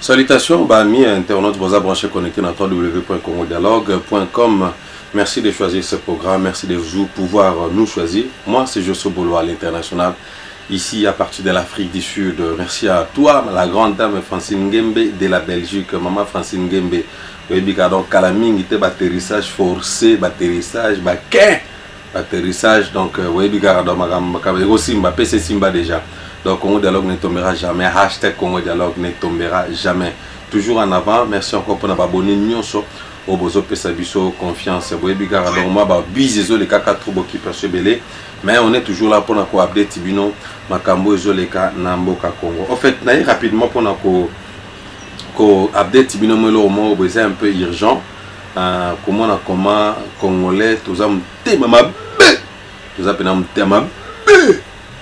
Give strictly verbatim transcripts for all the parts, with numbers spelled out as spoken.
Salutations, bah, amis internautes, vous avez branché connecté dans w w w point congo dialogue point com. Merci de choisir ce programme, merci de vous pouvoir nous choisir. Moi, c'est Josso Bolo à l'international, ici à partir de l'Afrique du Sud. Merci à toi, la grande dame Francine Ngembe de la Belgique, maman Francine Ngembe. Donc, Kalaming était atterrissage forcé, atterrissage, atterrissage. Donc, oui, aussi Mbappé, c'est Simba déjà. Donc, Congo Dialogue ne tombera jamais. Hashtag Congo Dialogue ne tombera jamais. Toujours en avant. Merci encore pour nous abonner. Au bozo pesabiso confiance. Donc, moi, bah, bisezo les kaka troubo qui perçoit belé. Mais on est toujours là pour nous update Tibino, Makambo et Zoleka Namboka Congo. En fait, naï rapidement pour nous ko update Tibino Melo au moins c'est un peu urgent. Euh, comment on a comment Congolais, tous am tema ma bé. Tous am penam tema bé.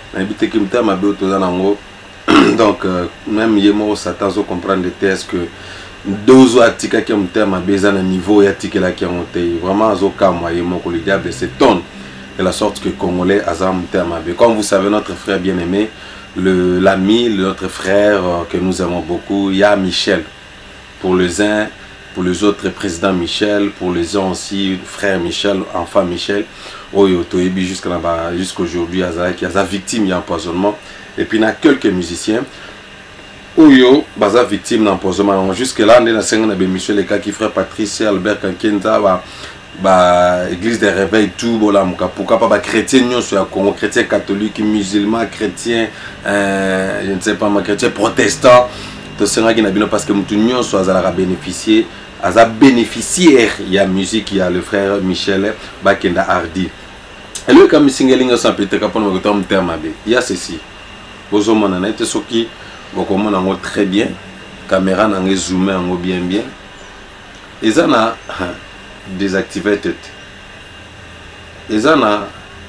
Donc, euh, même Yemo Satan, vous comprendre des tests que deux articles qui ont été à besoin d'un niveau et qui ont été vraiment au cas où Yemo le diable s'étonne de la sorte que Congolais Azam Termabé. Comme vous savez, notre frère bien-aimé, l'ami, notre frère euh, que nous aimons beaucoup, il y a Michel. Pour les uns, pour les autres, président Michel, pour les uns aussi, frère Michel, enfant Michel. Jusqu'aujourd'hui, il y a des victimes d'empoisonnement. Et puis, il y a quelques musiciens. Oyo, baza victime d'empoisonnement. Jusque-là, on a cinq Michel les cas qui frère Patrice, Albert Kankenta, bah, église des réveils, tout, voilà, pourquoi pas, bah, chrétien, nous, sur Congo, chrétien catholique, musulman, chrétien, euh, je ne sais pas, ma chrétien protestant. Tout ce qui n'a parce que nous, soit à bénéficier. Aza bénéficiaire, il y a musique, il y a le frère Michel Bakenda Hardy. Et le cas Missingeling sans peut-être pour nous retourner terme il y a ceci. Vous avez mon année, ce qui vous commande très bien, caméra n'a zoomé en bien bien. Et ça n'a désactivé tout. Et ça n'a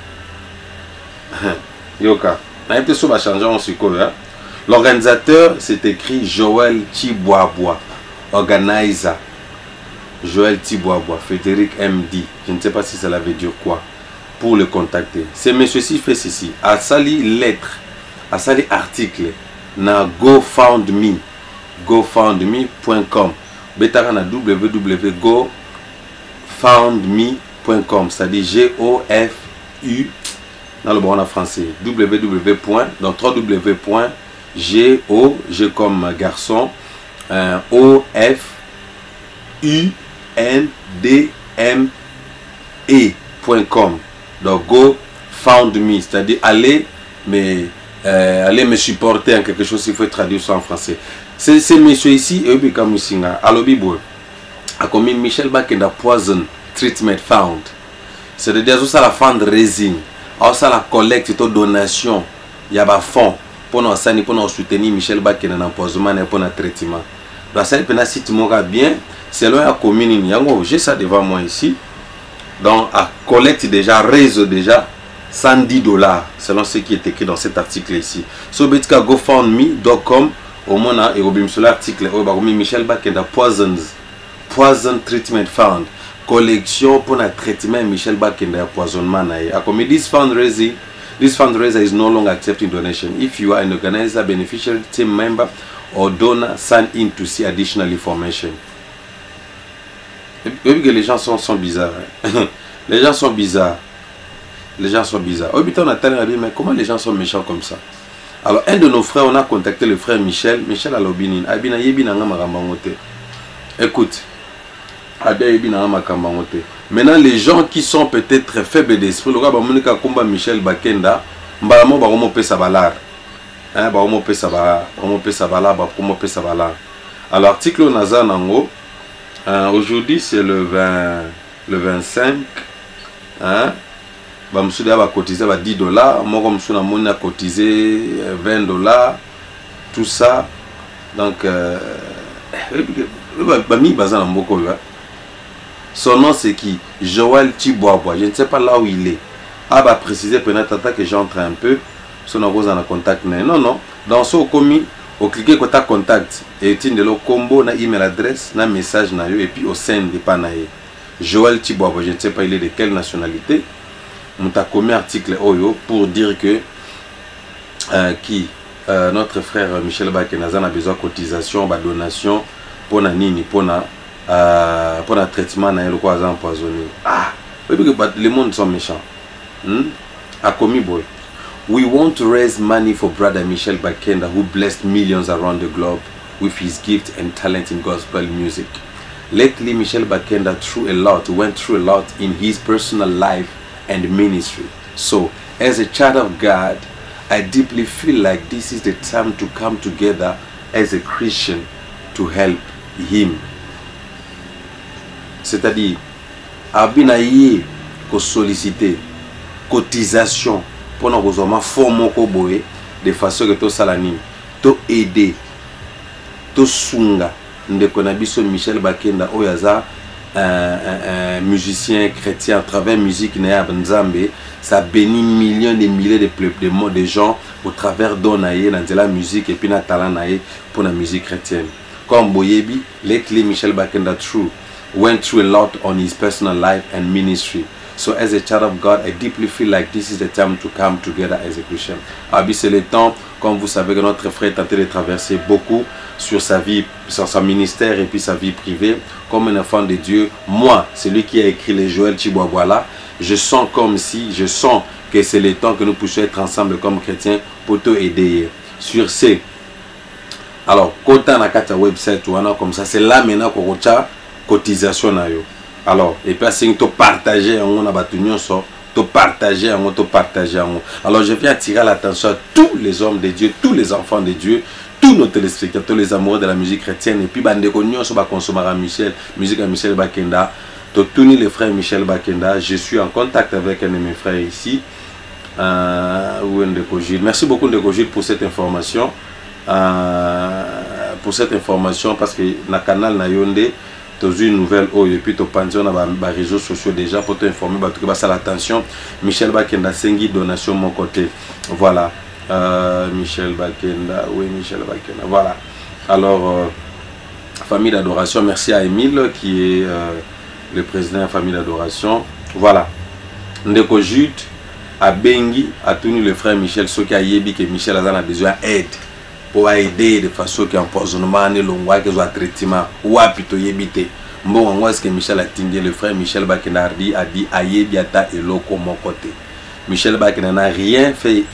yoka. N'a été sur la changer en sucre. L'organisateur c'est écrit Joël Chiboaboa, organizer. Joël Tiboaboa, Frédéric M D, je ne sais pas si cela veut dire quoi, pour le contacter. C'est monsieur-ci fait ceci, à sali lettre, à sali article, na GoFundMe, GoFundMe point com, betara na w w w point go found me point com, c'est-à-dire G O F U, dans le bon en français, www. Donc www. G O, G comme garçon, euh, O F U N D M E point com. Donc go found me, c'est-à-dire allez mais euh, allez me supporter en quelque chose, il faut traduire ça en français. C'est ces messieurs ici et puis comme Musinga alobibo a commis Michel Bakenda poison treatment found, c'est-à-dire ça la fundraising, ça la collecte de donation, il y a ba fonds pour nous sani pour nous soutenir Michel Bakenda dans empoisonnement et pour notre traitement. Donc ça peut site moga bien. C'est loin à commune Yango, j'ai ça devant moi ici. Donc, à collecte déjà, réseau déjà cent dix dollars, selon ce qui est écrit dans cet article ici. So, betka GoFundMe point com, au moins, et au sur l'article, Michel Bakenda Poisons, Poison Treatment Fund, collection pour le traitement Michel Bakenda empoisonnement. Comme this fundraising, this fundraiser is no longer accepting donation. If you are an organizer, beneficiary, team member, or donor, sign in to see additional information. Et puis que les gens sont, sont bizarres. Hein. Les gens sont bizarres. Les gens sont bizarres. Oh, putain, on a tellement dit, mais comment les gens sont méchants comme ça? Alors, un de nos frères, on a contacté le frère Michel. Michel Alobinin. Abina Yebina Makambangote. Écoute. Abina Yebina Makambangote. Maintenant, les gens qui sont peut-être faibles d'esprit, le gars, Monika Kumba Michel Bakenda, Mbalamo Baromo Pesabalar. Hein, Baromo Pesabalar. Baromo Pesabalar, Baromo Pesabalar. Alors, article Nazar Nango. Euh, Aujourd'hui c'est le vingt, le vingt-cinq. Hein? Bah, monsieur va cotiser dix dollars. Moi, comme monsieur Namoni a cotisé vingt dollars. Tout ça. Donc, euh, son nom c'est qui? Joël Tiboaboa. Je ne sais pas là où il est. Ah, bah, préciser peut-être que j'entre un peu. Son nom vous en a contact. Non, non. Dans ce commis. Au cliquer sur contact et tu as le combo na email adresse na message na yo et puis au sein de panaye Joël Tiboaboa, je ne sais pas il est de quelle nationalité. On t'a commis article oyo pour dire que euh, qui euh, notre frère Michel Bakenda a besoin de cotisation, de donation pour na nini, pour na euh, pour na traitement na le quoi empoisonné. Ah, les mondes sont méchants. Hmm? A commis boy. We want to raise money for brother Michel Bakenda, who blessed millions around the globe with his gift and talent in gospel music. Lately, Michel Bakenda through a lot, went through a lot in his personal life and ministry. So, as a child of God, I deeply feel like this is the time to come together as a Christian to help him. C'est-à-dire, abinaye ko solliciter cotisation pour nous besoin former ko boye de façon que to salani, to aider, to sunga. Ndeko na biso Michel Bakenda oyaza un, un, un musicien chrétien à travers musique na Nzambe, ça bénit millions de milliers de peuples de, de gens au travers d'onaye dans la musique et puis na talent naye pour la musique chrétienne. Comme Boyebi, lately Michel Bakenda through went through a lot on his personal life and ministry. So as a child of God, I deeply feel like this is the time to come together as a Christian. Abi, c'est le temps, comme vous savez que notre frère est en train de traverser beaucoup sur sa vie, sur son ministère et puis sa vie privée. Comme un enfant de Dieu, moi, celui qui a écrit les Joël Chiboabois là, je sens comme si, je sens que c'est le temps que nous puissions être ensemble comme chrétiens pour te aider. Sur ce, alors, quand on a un website ou un comme ça, c'est là maintenant qu'on a cotisation. Alors, et puis c'est de partager, on a battu de partager, on a partager. Alors, je viens attirer l'attention à tous les hommes de Dieu, tous les enfants de Dieu, tous nos téléspectateurs, tous les amoureux de la musique chrétienne. Et puis, bande on va consommer à Michel, musique à Michel Bakenda. Tous les frères Michel Bakenda. Je suis en contact avec un de mes frères ici. Euh, Merci beaucoup Ndeko Gilles pour cette information. Euh, pour cette information parce que na canal na Yonde tu as une nouvelle oh et puis tu pension na ba réseaux sociaux déjà pour t'informer bah tout ça l'attention Michel Bakenda sengi donation mon côté voilà euh, Michel Bakenda oui Michel Bakenda voilà alors euh, famille d'adoration merci à Émile qui est euh, le président de la famille d'adoration voilà Ndeko Jude à Bengi a tenu le frère Michel Soki a yebi que Michel a besoin d'aide pour aider de façon que empoisonnement ne l'onwa que soit traitement ou apito yebite bon on voit ce que Michel a tindé le frère Michel Bakenda a dit a dit ayebiata et loko mon côté Michel Bakenda n'a rien fait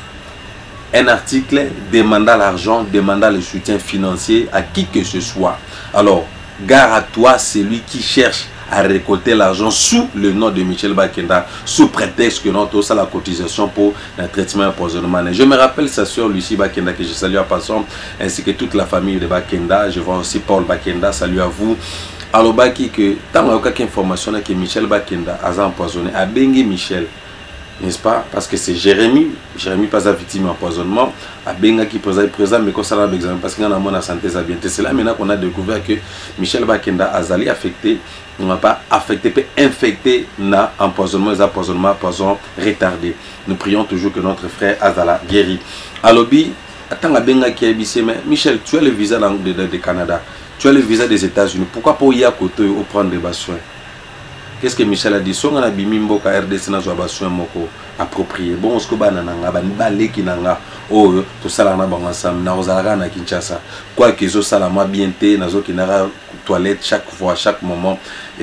un article demandant l'argent demandant le soutien financier à qui que ce soit alors gare à toi celui qui cherche à récolter l'argent sous le nom de Michel Bakenda, sous prétexte que nous avons la cotisation pour le traitement d'empoisonnement. Je me rappelle sa soeur Lucie Bakenda, que je salue à passant, ainsi que toute la famille de Bakenda. Je vois aussi Paul Bakenda, salut à vous. Alors, Baki, que tant qu'il y a aucune information que Michel Bakenda a empoisonné, a bengi Michel, n'est-ce pas? Parce que c'est Jérémy, Jérémy pas sa victime d'empoisonnement, a benga qui présente présent, mais comme ça, parce qu'il y a un santé, ça vient. C'est là maintenant qu'on a découvert que Michel Bakenda a été affecté. On n'a pas affecté, peut infecté na empoisonnement, les empoisonnements, poison retardé. Nous prions toujours que notre frère Azala guérit. Alobi, attends la benga qui est ici, mais Michel, tu as le visa de, de, de Canada, tu as le visa des États-Unis. Pourquoi pas y a côté ou prendre des soins? Qu'est-ce que Michel a dit? Si on a bimimbo ka R D C na zo soin moko approprié. Bon, on se koba na nanga ba balé ki nanga. Oh, tout ça là na bango ensemble na ozara na Kinshasa. Quoi que zo sala moi bien té na zo ki na toilette chaque fois, chaque moment.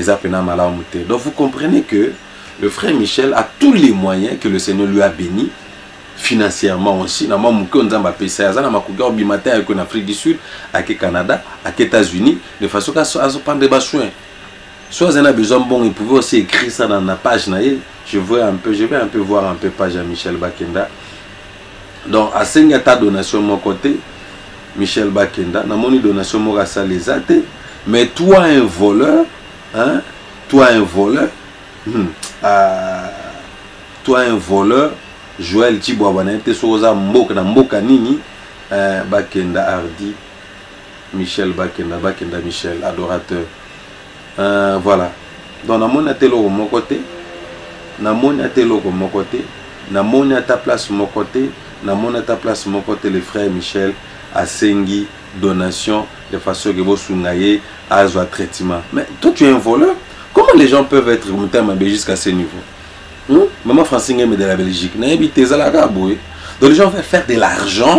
Donc vous comprenez que le frère Michel a tous les moyens que le Seigneur lui a béni financièrement aussi. En Afrique du Sud, à Canada, à États-Unis, de façon qu'à se prendre des soins. Soit on a besoin bon, il pouvait aussi écrire ça dans la page. Je vois un peu, je vais un peu voir un peu page à Michel Bakenda. Donc à cinquante donation de mon côté, Michel Bakenda, na mon donation mon rasa les athées. Mais toi un voleur, hein? Toi un voleur, hum, euh, toi un voleur, Joël Chiboaboua, tu es mboka na mboka nini, euh, Bakenda Hardy, Michel Bakenda, Bakenda Michel, adorateur. Euh, voilà. Donc na mon atelo de mon côté, na mon atelo de mon côté, na mon à ta place mon côté, na mon à ta place mon côté le frère Michel a sengi donation de façon que vous soyez à un traitement. Mais toi tu es un voleur. Comment les gens peuvent être remontés jusqu'à ce niveau? Hum? Maman Francine de la Belgique. Donc les gens veulent faire de l'argent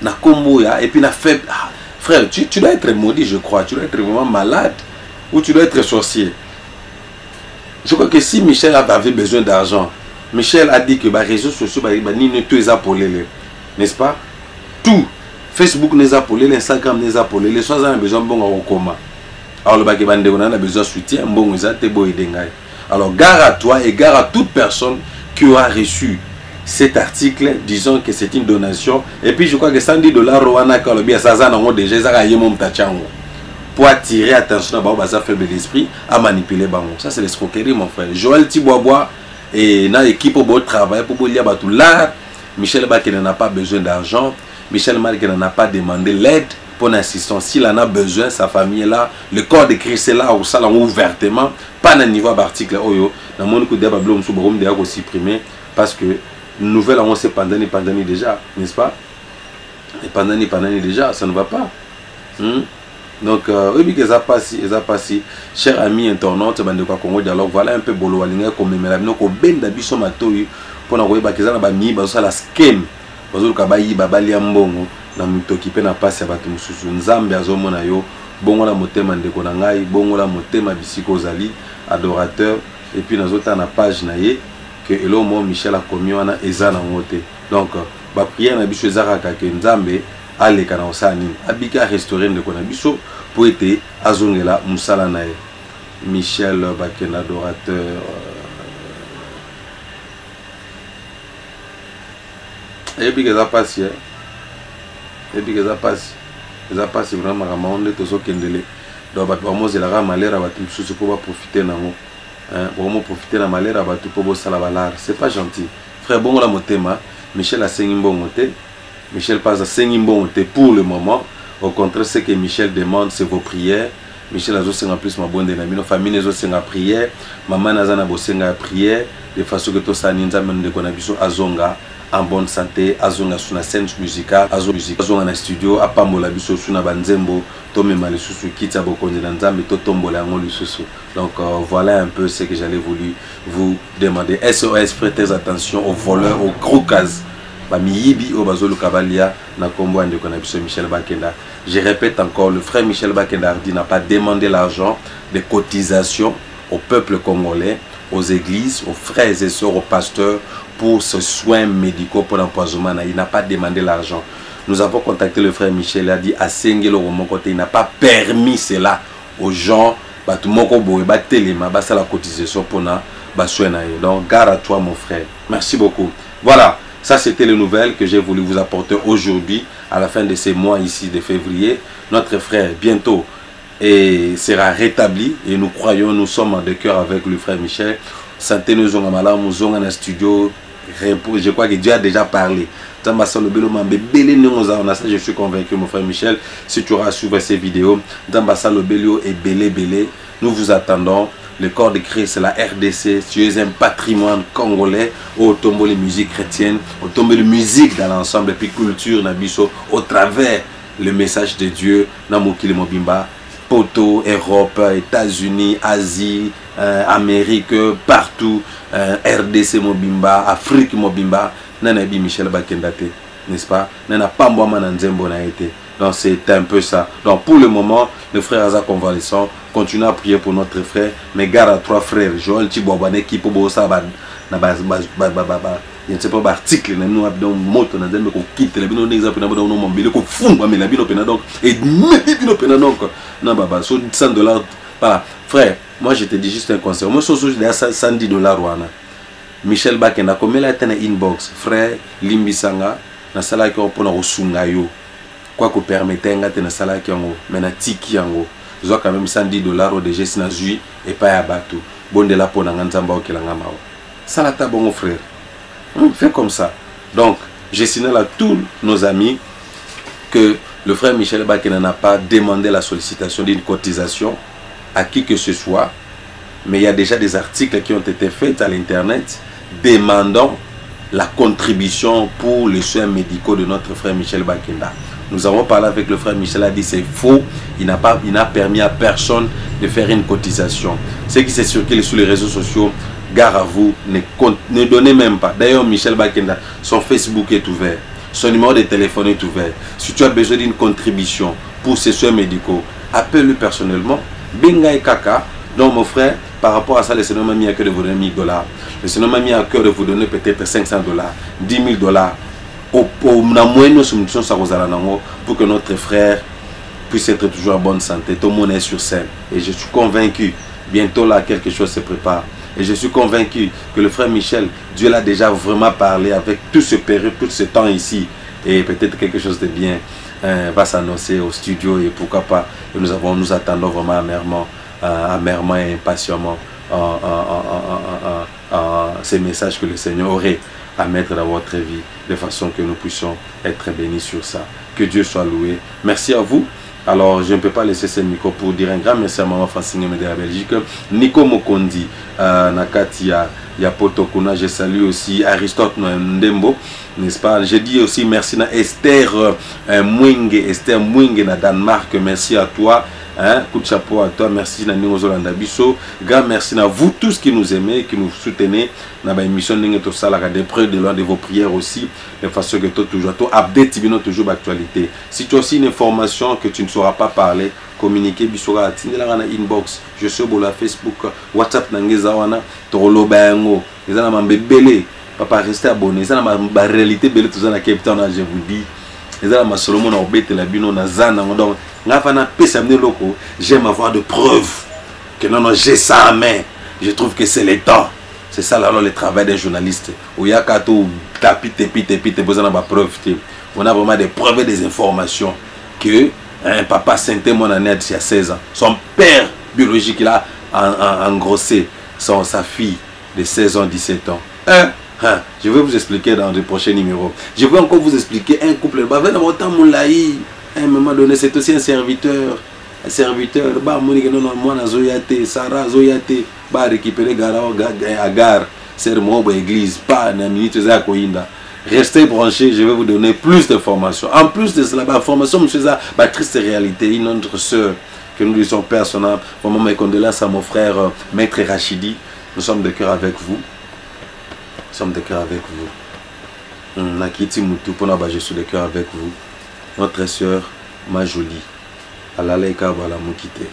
na combo ya, et puis na fait, ah, frère, tu, tu dois être maudit, je crois, tu dois être vraiment malade, ou tu dois être sorcier. Je crois que si Michel avait besoin d'argent, Michel a dit que les réseaux sociaux, ni ne tous appelés, n'est-ce pas? Tout, Facebook n'est appelé, Instagram n'est appelé, les choses ont besoin de bon coma. Alors le bac on a besoin de soutien, bon, alors gare à toi et gare à toute personne qui aura reçu cet article, disons que c'est une donation, et puis je crois que cent dix dollars déjà pour attirer attention à ça faible d'esprit à manipuler bango. Ça c'est l'escroquerie mon frère. Joël Tiboabois et na équipe au beau travail pour dire tout là. Michel Bak n'a pas besoin d'argent. Michel Marc n'en a pas demandé l'aide pour l'assistance. S'il en a besoin, sa famille est là. Le corps de Christ est là, au salon ouvertement. Pas dans le niveau d'article. Dans mon coup de supprimer parce que nouvelle on sait pendant et pendant déjà, n'est-ce pas? Et pendant et pendant déjà, ça ne va pas. Hmm? Donc, euh, oui, que ça passe, ça passe. Chers amis internautes, bande quoi Congo dialogue, voilà un peu bolo walinga comme mais la bino ko benda biso matoi pour na koyeba kezana ba mi ba sala scam. Bazo ka ba yi ba bali mbongo na mutoki pe na passe ba tumususu nzambe azomona yo bongo la motema ndeko na ngai bongo la motema bisiko zali adorateur et puis nazota na page na ye que elo mo Michel a commis wana eza na ngote. Donc ba prière na biso ezaka ka ke nzambe ale kana osani abika restaurer ndeko na biso pour être azongela musala na ye. Michel Bakena adorateur et puis que ça passe et puis que ça passe ça passe vraiment ramonde to so kendele donc ba ba moze la ra malera ba tumususu pour profiter nango hein pour mo profiter na malera ba tout pour sala balar c'est pas gentil frère bongo la motema Michel a sengi mbongo te Michel passe à sengi mbongo te pour le moment. Au contraire, ce que Michel demande, c'est vos prières. Michel a aussi en plus ma bonne dynamique. Nos familles ont aussi en prière. Maman a aussi en prière. De façon que tout ça, nous avons des connexions à Zonga en bonne santé, à Zonga sur la scène musicale, à Zonga dans studio, à Pamola biso sur na banzembo, Tomé Malisusu, Kitsa Bokonde Nzambe, Totombola Ngolususu. Donc euh, voilà un peu ce que j'allais voulu vous demander. S O S, prêtez attention aux voleurs, aux gros cases. Miyibi au Bazolo Kabalia na combo de connexion Michel Bakenda. Je répète encore, le frère Michel Bakenda n'a pas demandé l'argent des cotisations au peuple congolais, aux églises, aux frères et sœurs, aux pasteurs pour ce soins médicaux pour l'empoisonnement. Il n'a pas demandé l'argent. Nous avons contacté le frère Michel, il a dit à Sengelo au mon côté, il n'a pas permis cela aux gens. Bah tout mon combo bah téléma bah ça la cotisation pour na bah soin. Donc gare à toi mon frère. Merci beaucoup. Voilà. Ça, c'était les nouvelles que j'ai voulu vous apporter aujourd'hui, à la fin de ces mois ici de février. Notre frère, bientôt, et sera rétabli. Et nous croyons, nous sommes de cœur avec le frère Michel. Santé nous sommes malades, nous sommes dans un studio. Je crois que Dieu a déjà parlé. Je suis convaincu, mon frère Michel, si tu auras suivi ces vidéos, et belé belé, nous vous attendons. Le corps de Christ, la R D C, tu es un patrimoine congolais, au tombeau de musique chrétienne, au tombeau de musique dans l'ensemble, et puis culture, nabiso, au travers le message de Dieu, Namokili Mobimba, Poto, Europe, États-Unis, Asie, euh, Amérique, partout, euh, R D C Mobimba, Afrique Mobimba, Nanabi Michel Bakendate, n'est-ce pas? Nana Pambo Mananzembo na été. Donc c'est un peu ça. Donc pour le moment, le frère Aza convalescent, continue à prier pour notre frère. Mais garde à trois frères. Joël Tiboabane qui pour ça ba na ba ba ba ba. Je ne sais pas article na nous abdon moto na dembe ko quitte le bino exemple na bino mobile ko fumba mais la bino pena donc et bino pena donc non baba so cent dollars voilà frère. Moi je te dis juste un conseil. Moi so so cent dix dollars wana. Michel Bakenda comme la tena inbox frère Limbisanga na sala ko pona osunga yo. Quoi que permettez un gars sala qui yango mais na tiki yango zo quand même cent dix dollars au D G sina zui et pas à bateau bon de la pour na nzamba okelanga mao sala ta bon frère hum, fais comme ça. Donc je signale à tous nos amis que le frère Michel Bakena n'a pas demandé la sollicitation d'une cotisation à qui que ce soit, mais il y a déjà des articles qui ont été faits à l'internet demandant la contribution pour les soins médicaux de notre frère Michel Bakenda. Nous avons parlé avec le frère Michel, a dit c'est faux, il n'a pas, il n'a permis à personne de faire une cotisation. Ce qui s'est circulé sur les réseaux sociaux, gare à vous, ne, ne donnez même pas. D'ailleurs Michel Bakenda, son Facebook est ouvert. Son numéro de téléphone est ouvert. Si tu as besoin d'une contribution pour ces soins médicaux, appelle-le personnellement. Benga et Kaka. Donc mon frère, par rapport à ça, le Seigneur m'a mis à cœur de vous donner mille dollars. Le Seigneur m'a mis à cœur de vous donner peut-être cinq cents dollars, dix mille dollars. Pour que notre frère puisse être toujours en bonne santé. Tout le monde est sur scène. Et je suis convaincu, bientôt là, quelque chose se prépare. Et je suis convaincu que le frère Michel, Dieu l'a déjà vraiment parlé avec tout ce période, tout ce temps ici. Et peut-être quelque chose de bien hein, va s'annoncer au studio. Et pourquoi pas, et nous, avons, nous attendons vraiment amèrement, euh, amèrement et impatiemment euh, euh, euh, euh, euh, ces messages que le Seigneur aurait à mettre dans votre vie, de façon que nous puissions être bénis sur ça. Que Dieu soit loué. Merci à vous. Alors, je ne peux pas laisser ce micro pour dire un grand merci à Maman Francine de la Belgique. Nico Mokondi, euh, Nakati, Yapoto Kuna, je salue aussi Aristote Ndembo, n'est-ce pas? Je dis aussi merci à Esther euh, Mwinge, Esther Mwinge na Danemark, merci à toi. Hein, coup de chapeau à toi, merci à Ningo Zolanda Bisso. Grand merci à vous tous qui nous aimez, qui nous soutenez. Dans l'émission Ningo Salaka, des preuves de loin de vos prières aussi, de façon que tu toujours tu update toujours l'actualité. Si tu as aussi une information que tu ne sauras pas parler, communiquer bisora atindela na inbox. Je suis sur la Facebook, WhatsApp nangeza wana, tolo bango. Les ana mambebele, papa restez abonné. Ça na ma réalité belle tout ça na Cape Town, je vous dis. Les ana ma Solomon na obete la bino na zana donc j'aime avoir de preuves que non, non, j'ai ça à main. Je trouve que c'est le temps. C'est ça alors le travail des journalistes. On a vraiment des preuves et des informations que un papa Sainté mon année il y a seize ans. Son père biologique il a engrossé son, sa fille de seize ans, dix-sept ans. Hein? Hein? Je vais vous expliquer dans le prochain numéro. Je vais encore vous expliquer un couple. À un moment donné, c'est aussi un serviteur. Un serviteur, bah, moi, na Zoyate, Sarah Zoyate, bah, récupérer Agar, c'est mon église, pas une minute, restez branchés, je vais vous donner plus d'informations. En plus de cela, information, monsieur, bah, triste réalité, une autre soeur que nous lui sommes personnels. Vraiment, mes condoléances à mon frère, euh, Maître Rachidi. Nous sommes de cœur avec vous. Nous sommes de cœur avec vous. Nakiti Moutou, pour je suis de cœur avec vous. Notre sœur, ma jolie, Alaleka Bala Moukite.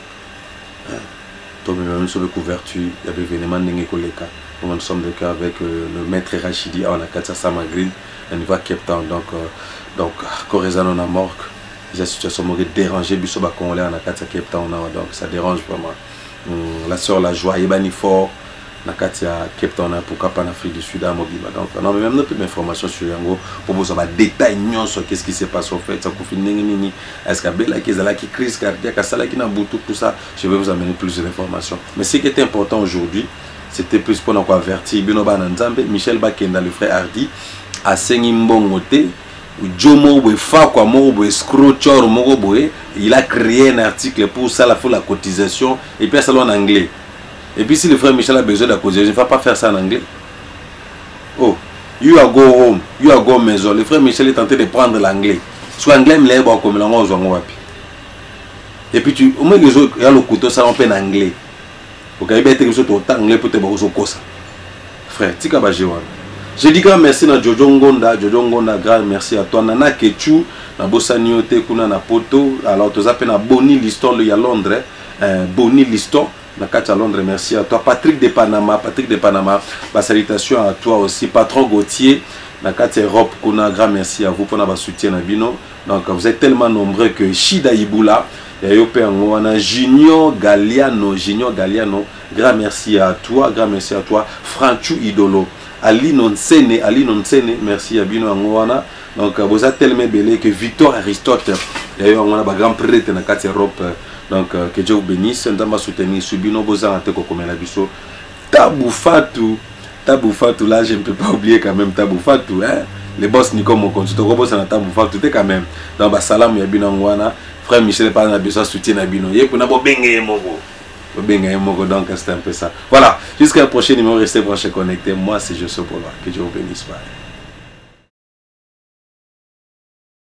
Toi, même sur le couverture, il y a des événements Nengekoleka. Nous sommes de cœur avec euh, le maître Rachidi, on a Katsa Samagril, on va Cape Town. Donc, euh, donc, Corézano na Morgue. La situation m'aurait dérangé, Bissoba Congolais, on a Katsa Cape Town. Donc, ça dérange vraiment. Hum, la sœur, la joie, Ebani Fort. Nakatia Cape Town, pourquoi pas en Afrique du Sud à Mobiba. Donc non mais même un peu d'informations sur Yango pour vous avoir des détails sur qu'est-ce qui se passe en fait, ça confine nini est-ce que Bella qui est là qui crise cardiaque, ça là qui n'a boutou tout ça, je vais vous amener plus d'informations. Mais ce qui était important aujourd'hui, c'était plus pour nous avertir Binoba Nzambe, Michel Bakenda le frère Hardy à Sengimbongote Jomo Befa quoi mo scrochor mo il a créé un article pour ça la faut la cotisation et puis ça en anglais. Et puis si le frère Michel a besoin de la cause, je ne vais pas faire ça en anglais. Oh, you are go home, you are go maison. Le frère Michel est tenté de prendre l'anglais. Soit anglais, mais il est comme l'anglais. Et puis tu, au moins les autres, il y a le couteau, ça on peut en anglais. Ok, il y a des choses autant anglais pour te voir au ça. Frère, tu as dit je dis grand merci à Jojo Ngonda, Jojo Ngonda, grand merci à toi. Nana Kechu, na Bossaniote, kuna na Poto. Alors tu as appelé na Bonnie Liston, il y a Londres, Bonnie Liston. À Londres, merci à toi. Patrick de Panama, Patrick de Panama, ma salutation à toi aussi. Patron Gauthier, Nakati Europe, Kuna, grand merci à vous pour notre soutien à Bino. Donc vous êtes tellement nombreux que Shida Iboula, Junior Galliano, Junior Galliano, grand merci à toi, grand merci à toi. Franchu Idolo, Ali Nonsene, Ali Nonsene, merci à Bino Angwana. Donc vous êtes tellement belé que Victor Aristote, d'ailleurs on a un grand prêtre Nakati Europe. Donc, euh, que Dieu vous bénisse. Nous allons soutenir Subino Bozarate Kokomela Bisso. Tabou Fatou. Tabou Fatou, là, je ne peux pas oublier quand même Tabou Fatou. Hein? Les boss Nico Mokon, tu te reposes dans Tabou Fatou, tu es quand même. Donc, bah, salam, Yabino Ngwana. Frère Michel, pas dans besoin de soutien à Bino. Yé, pour n'avoir bengé Mogo. Bengé Mogo, donc, c'est un peu ça. Voilà. Jusqu'à un prochain numéro, restez branchés connectés. Moi, c'est Josso Polo. Que Dieu vous bénisse. Bye.